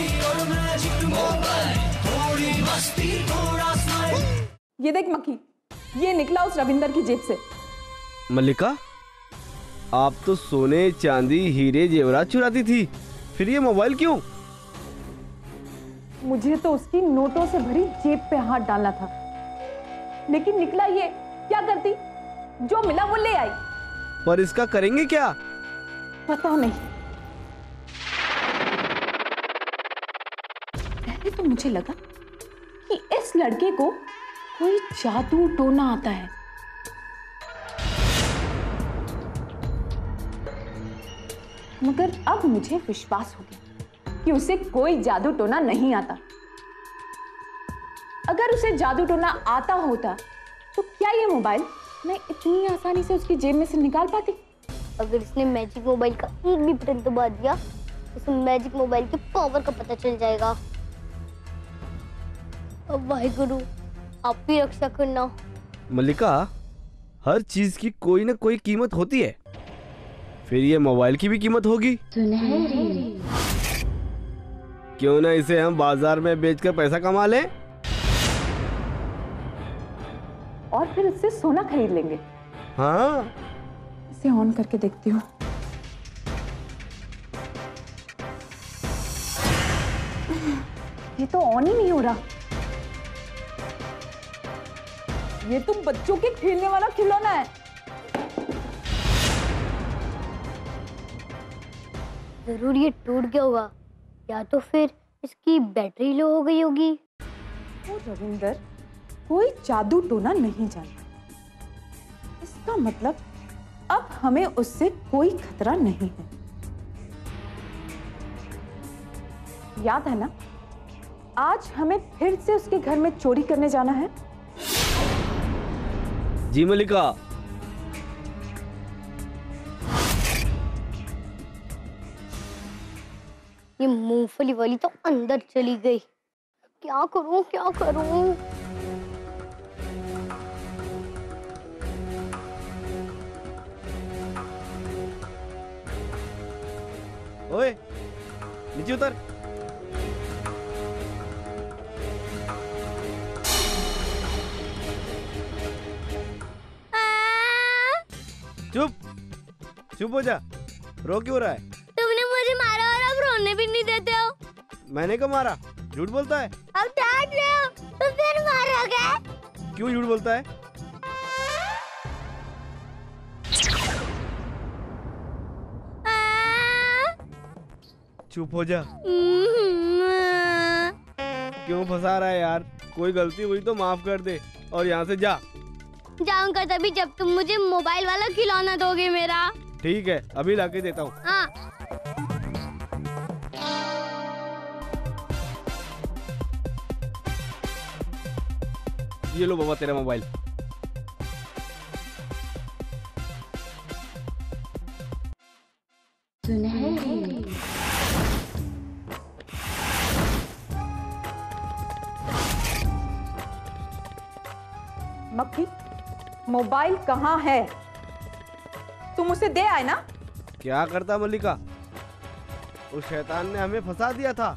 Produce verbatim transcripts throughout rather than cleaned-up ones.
और magic mobile, थोड़ी मस्ती थोड़ा स्माइल। ये देख मक्खी, ये निकला उस रविंदर की जेब से। मल्लिका, आप तो सोने चांदी हीरे जेवरात चुराती थी, फिर ये मोबाइल क्यों? मुझे तो उसकी नोटों से भरी जेब पे हाथ डालना था, लेकिन निकला ये। क्या करती, जो मिला वो ले आई। पर इसका करेंगे क्या? पता नहीं। पहले तो मुझे लगा कि इस लड़के को कोई जादू टोना आता है, मगर अब मुझे विश्वास हो गया कि उसे कोई जादू टोना नहीं आता। अगर उसे जादू टोना आता होता तो क्या ये मोबाइल मैं इतनी आसानी से उसकी जेब में से निकाल पाती? अगर इसने मैजिक मोबाइल का एक भी बटन दबा दिया तो इसे मैजिक मोबाइल के पावर का पता चल जाएगा। अब वाहिगुरु, आप भी रक्षा करना। मल्लिका, हर चीज की कोई ना कोई कीमत होती है, फिर ये मोबाइल की भी कीमत होगी। क्यों ना इसे हम बाजार में बेचकर पैसा कमा लें और फिर उससे सोना खरीद लेंगे। हाँ, इसे ऑन करके देखती हूँ। ये तो ऑन ही नहीं हो रहा। ये तो बच्चों के खेलने वाला खिलौना है। जरूर ये टूट गया होगा, या तो फिर इसकी बैटरी लो हो गई होगी। वो रविंदर कोई जादू टोना नहीं जानता। इसका मतलब अब हमें उससे कोई खतरा नहीं है। याद है ना, आज हमें फिर से उसके घर में चोरी करने जाना है। जी मल्लिका। ये मूंगफली वाली तो अंदर चली गई। क्या करूं क्या करूं? ओए, नीचे उतर। चुप चुप हो जा, रो क्यों रहा है? तुमने मुझे मारा और अब रोने भी नहीं देते हो। मैंने कब मारा? झूठ बोलता है। अब डांट रहे हो तो फिर मारोगे। क्यों झूठ बोलता है? चुप हो जा। क्यों फंसा रहा है यार? कोई गलती हुई तो माफ कर दे और यहाँ से जा। जाऊंगा तभी जब तुम मुझे मोबाइल वाला खिलौना दोगे मेरा। ठीक है, अभी लाके देता हूँ। हाँ। ये लो बाबा तेरा मोबाइल। मक्खी, मोबाइल कहाँ है? तुम उसे दे आए ना? क्या करता मल्लिका, उस शैतान ने हमें फंसा दिया था।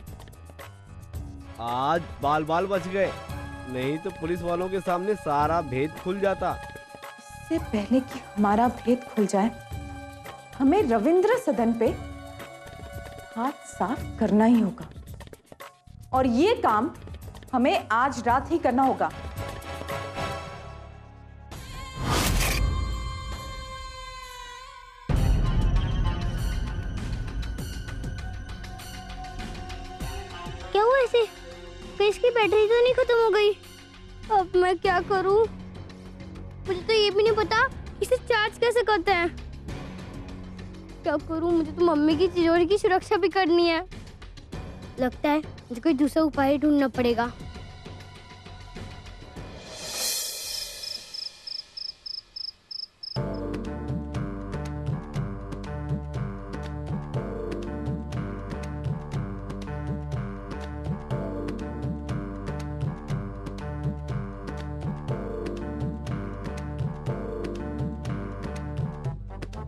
आज बाल बाल बच गए, नहीं तो पुलिस वालों के सामने सारा भेद खुल जाता। इससे पहले कि हमारा भेद खुल जाए, हमें रविंद्र सदन पे हाथ साफ करना ही होगा, और ये काम हमें आज रात ही करना होगा। क्या हुआ ऐसे? कहीं इसकी बैटरी तो नहीं खत्म हो गई? अब मैं क्या करूं? मुझे तो ये भी नहीं पता इसे चार्ज कैसे करते हैं। क्या करूं? मुझे तो मम्मी की तिजोरी की सुरक्षा भी करनी है। लगता है मुझे कोई दूसरा उपाय ढूंढना पड़ेगा।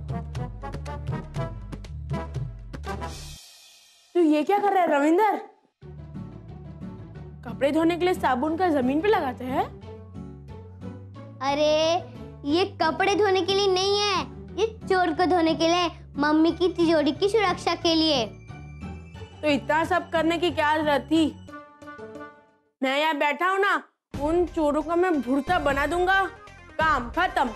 तो ये क्या कर रहा है रविंदर? कपड़े धोने के लिए साबुन का जमीन पे लगाते हैं? अरे ये कपड़े धोने के लिए नहीं है, ये चोर को धोने के लिए, मम्मी की तिजोरी की सुरक्षा के लिए। तो इतना सब करने की क्या जरूरत थी? मैं यहाँ बैठा हूँ ना, उन चोरों को मैं भुर्ता बना दूंगा, काम खत्म।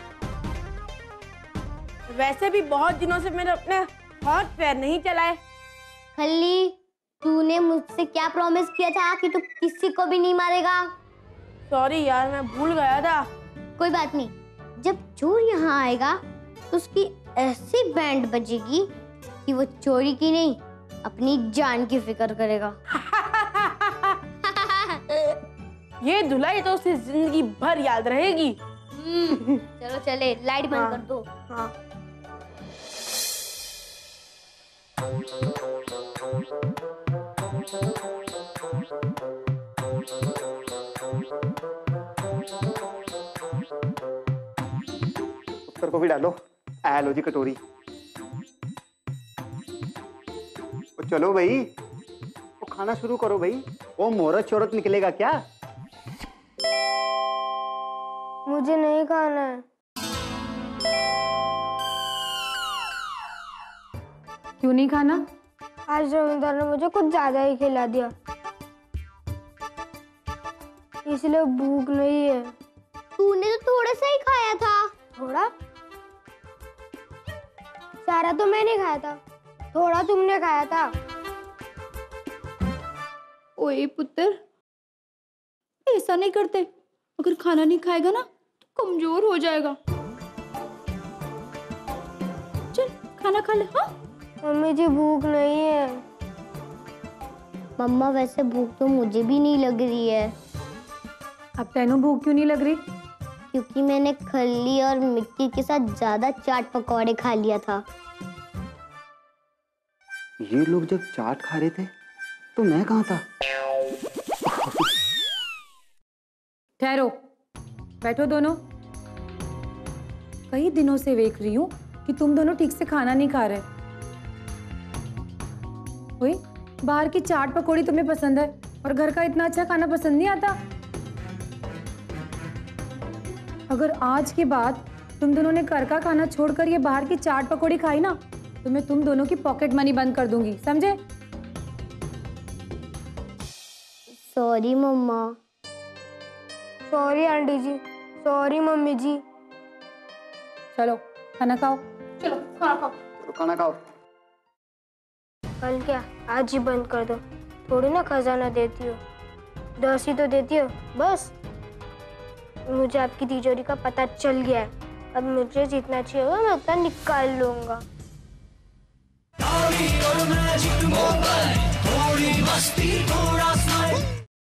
वैसे भी बहुत दिनों से मैंने अपने हाथ पैर नहीं चलाए। खल्ली, तूने मुझसे क्या प्रॉमिस किया था कि तू किसी को भी नहीं मारेगा? सॉरी यार, मैं भूल गया था। कोई बात नहीं, जब चोर यहाँ आएगा तो उसकी ऐसी बैंड बजेगी कि वो चोरी की नहीं, अपनी जान की फिक्र करेगा। ये धुलाई तो उसे जिंदगी भर याद रहेगी। चलो चले, लाइट बंद हाँ, कर दो। हाँ। उत्तर को भी डालो। आ लो जी कटोरी। तो चलो भाई, वो खाना शुरू करो भाई। वो मोहरत शोरत निकलेगा क्या? मुझे नहीं खाना है। क्यों नहीं खाना? आज रविंद्र ने मुझे कुछ ज्यादा ही खिला दिया, इसलिए भूख नहीं है। तूने तो थोड़ा सा ही खाया था। थोड़ा? सारा तो मैंने खाया था, थोड़ा तुमने खाया था। ओए पुत्र, ऐसा नहीं करते। अगर खाना नहीं खाएगा ना तो कमजोर हो जाएगा। चल खाना खा ले। हाँ मम्मी जी भूख नहीं है। मम्मा वैसे भूख तो मुझे भी नहीं लग रही है। अब तेनों भूख क्यों नहीं लग रही? क्योंकि मैंने खल्ली और मिक्की के साथ ज्यादा चाट पकौड़े खा लिया था। ये लोग जब चाट खा रहे थे तो मैं कहाँ था? ठहरो, बैठो दोनों। कई दिनों से देख रही हूँ कि तुम दोनों ठीक से खाना नहीं खा रहे। ओए, बाहर की चाट पकौड़ी तुम्हें पसंद है और घर का इतना अच्छा खाना पसंद नहीं आता। अगर आज के बाद तुम दोनों ने घर का खाना छोड़कर ये बाहर की चाट पकौड़ी खाई ना तो मैं तुम दोनों की पॉकेट मनी बंद कर दूंगी, समझे? Sorry mumma. Sorry aunty ji. Sorry mummy ji. चलो खाना खाओ। चलो खाना खाओ। तो खाना खाओ। कल क्या, आज ही बंद कर दो। थोड़ी ना खजाना देती हो, दस ही तो देती हो बस। मुझे आपकी तिजोरी का पता चल गया है। अब मुझे जितना चाहिए होगा मैं उतना निकाल लूंगा। और मैजिक मोबाइल।